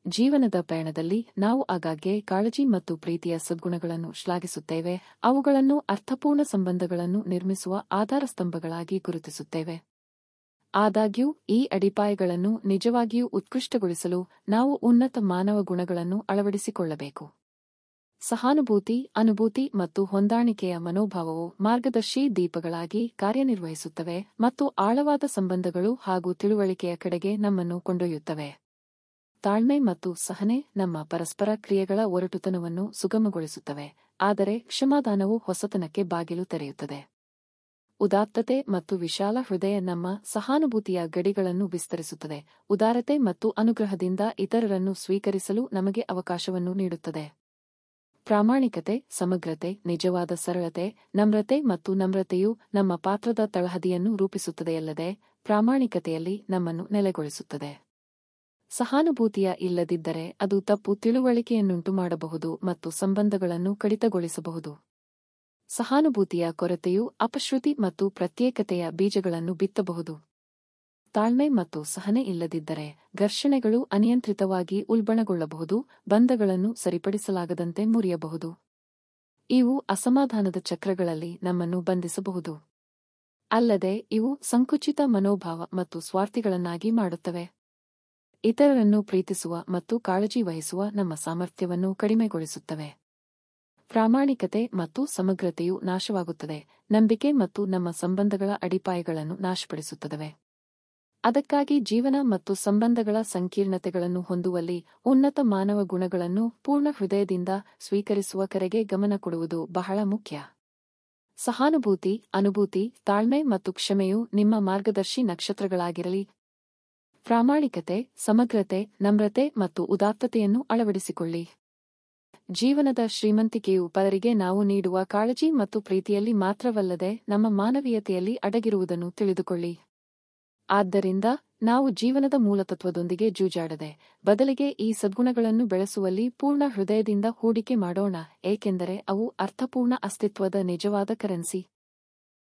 ಜೀವನದ ಪಯಣದಲ್ಲಿ ನಾವು ಆಗಾಗ್ಗೆ ಕಾಳಜಿ ಮತ್ತು ಪ್ರೀತಿಯ ಸದ್ಗುಣಗಳನ್ನು ಶ್ಲಾಘಿಸುತ್ತೇವೆ, ಅವುಗಳನ್ನು ಅರ್ಥಪೂರ್ಣ ಸಂಬಂಧಗಳನ್ನು ನಿರ್ಮಿಸುವ ಆಧಾರ ಸ್ತಂಭಗಳಾಗಿ ಗುರುತಿಸುತ್ತೇವೆ. ಆದಾಗ್ಯೂ ಈ ಅಡಿಪಾಯಗಳನ್ನು ನಿಜವಾಗಿಯೂ ಉತ್ಕೃಷ್ಟಗೊಳಿಸಲು ನಾವು ಉನ್ನತ ಮಾನವ ಗುಣಗಳನ್ನು ಅಳವಡಿಸಿಕೊಳ್ಳಬೇಕು. ಸಹಾನುಭೂತಿ, ಅನುಭೂತಿ ಮತ್ತು ಹೊಂದಾಣಿಕೆಯ ಮನೋಭಾವವು ಮಾರ್ಗದರ್ಶಿ ದೀಪಗಳಾಗಿ ಕಾರ್ಯನಿರ್ವಹಿಸುತ್ತವೆ ಮತ್ತು ಆಳವಾದ ಸಂಬಂಧಗಳು ಹಾಗೂ ತಿಳುವಳಿಕೆಯ ಕಡೆಗೆ ನಮ್ಮನ್ನು ಕೊಂಡೊಯ್ಯುತ್ತವೆ. ತಾಳ್ಮೆ ಮತ್ತು ಸಹನೆ ನಮ್ಮ ಪರಸ್ಪರ ಕ್ರಿಯೆಗಳ ಒರಟುತನವನ್ನು ಸುಗಮಗೊಳಿಸುತ್ತವೆ, ಆದರೆ ಕ್ಷಮಾದಾನವು ಹೊಸತನಕ್ಕೆ ಬಾಗಿಲು ತೆರೆಯುತ್ತದೆ. ಉದಾತ್ತತೆ ಮತ್ತು ವಿಶಾಲ ಹೃದಯ ನಮ್ಮ ಸಹಾನುಭೂತಿಯ ಗಡಿಗಳನ್ನು ವಿಸ್ತರಿಸುತ್ತದೆ, ಉದಾರತೆ ಮತ್ತು ಅನುಗ್ರಹದಿಂದ ಇತರರನ್ನು ಸ್ವೀಕರಿಸಲು ನಮಗೆ ಅವಕಾಶವನ್ನು ನೀಡುತ್ತದೆ. ಪ್ರಾಮಾಣಿಕತೆ, ಸಮಗ್ರತೆ, ನಿಜವಾದ ಸರಳತೆ, ನಮ್ರತೆ ಮತ್ತು ನಮ್ರತೆಯು ನಮ್ಮ ಪಾತ್ರದ ತಳಹದಿಯನ್ನು ರೂಪಿಸುತ್ತದೆಯಲ್ಲದೆ ಪ್ರಾಮಾಣಿಕತೆಯಲ್ಲಿ ನಮ್ಮನ್ನು ನೆಲೆಗೊಳಿಸುತ್ತದೆ. ಸಹಾನುಭೂತಿಯ ಇಲ್ಲದಿದ್ದರೆ ಅದು ತಪ್ಪು ತಿಳುವಳಿಕೆಯನ್ನುಂಟು ಮಾಡಬಹುದು ಮತ್ತು ಸಂಬಂಧಗಳನ್ನು ಕಡಿತಗೊಳಿಸಬಹುದು. ಸಹಾನುಭೂತಿಯ ಕೊರತೆಯು ಅಪಶ್ರುತಿ ಮತ್ತು ಪ್ರತ್ಯೇಕತೆಯ ಬೀಜಗಳನ್ನು ಬಿತ್ತಬಹುದು. ತಾಳ್ಮೆ ಮತ್ತು ಸಹನೆ ಇಲ್ಲದಿದ್ದರೆ ಘರ್ಷಣೆಗಳು ಅನಿಯಂತ್ರಿತವಾಗಿ ಉಲ್ಬಣಗೊಳ್ಳಬಹುದು, ಬಂಧಗಳನ್ನು ಸರಿಪಡಿಸಲಾಗದಂತೆ ಮುರಿಯಬಹುದು. ಇವು ಅಸಮಾಧಾನದ ಚಕ್ರಗಳಲ್ಲಿ ನಮ್ಮನ್ನು ಬಂಧಿಸಬಹುದು. ಅಲ್ಲದೆ ಇವು ಸಂಕುಚಿತ ಮನೋಭಾವ ಮತ್ತು ಸ್ವಾರ್ಥಿಗಳನ್ನಾಗಿ ಮಾಡುತ್ತವೆ. ಇತರರನ್ನು ಪ್ರೀತಿಸುವ ಮತ್ತು ಕಾಳಜಿ ವಹಿಸುವ ನಮ್ಮ ಸಾಮರ್ಥ್ಯವನ್ನು ಕಡಿಮೆಗೊಳಿಸುತ್ತವೆ. ಪ್ರಾಮಾಣಿಕತೆ ಮತ್ತು ಸಮಗ್ರತೆಯು ನಾಶವಾಗುತ್ತದೆ, ನಂಬಿಕೆ ಮತ್ತು ನಮ್ಮ ಸಂಬಂಧಗಳ ಅಡಿಪಾಯಗಳನ್ನು ನಾಶಪಡಿಸುತ್ತವೆ. ಅದಕ್ಕಾಗಿ ಜೀವನ ಮತ್ತು ಸಂಬಂಧಗಳ ಸಂಕೀರ್ಣತೆಗಳನ್ನು ಹೊಂದುವಲ್ಲಿ ಉನ್ನತ ಮಾನವ ಗುಣಗಳನ್ನು ಪೂರ್ಣ ಹೃದಯದಿಂದ ಸ್ವೀಕರಿಸುವ ಕರೆಗೆ ಗಮನ ಕೊಡುವುದು ಬಹಳ ಮುಖ್ಯ. ಸಹಾನುಭೂತಿ, ಅನುಭೂತಿ, ತಾಳ್ಮೆ ಮತ್ತು ಕ್ಷಮೆಯು ನಿಮ್ಮ ಮಾರ್ಗದರ್ಶಿ ನಕ್ಷತ್ರಗಳಾಗಿರಲಿ. ಪ್ರಾಮಾಣಿಕತೆ, ಸಮಗ್ರತೆ, ನಮ್ರತೆ ಮತ್ತು ಉದಾತ್ತತೆಯನ್ನು ಅಳವಡಿಸಿಕೊಳ್ಳಿ. ಜೀವನದ ಶ್ರೀಮಂತಿಕೆಯು ಪರರಿಗೆ ನಾವು ನೀಡುವ ಕಾಳಜಿ ಮತ್ತು ಪ್ರೀತಿಯಲ್ಲಿ ಮಾತ್ರವಲ್ಲದೆ ನಮ್ಮ ಮಾನವೀಯತೆಯಲ್ಲಿ ಅಡಗಿರುವುದನ್ನು ತಿಳಿದುಕೊಳ್ಳಿ. ಆದ್ದರಿಂದ ನಾವು ಜೀವನದ ಮೂಲತತ್ವದೊಂದಿಗೆ ಜೂಜಾಡದೆ, ಬದಲಿಗೆ ಈ ಸದ್ಗುಣಗಳನ್ನು ಬೆಳೆಸುವಲ್ಲಿ ಪೂರ್ಣ ಹೃದಯದಿಂದ ಹೂಡಿಕೆ ಮಾಡೋಣ, ಏಕೆಂದರೆ ಅವು ಅರ್ಥಪೂರ್ಣ ಅಸ್ತಿತ್ವದ ನಿಜವಾದ ಕರೆನ್ಸಿ.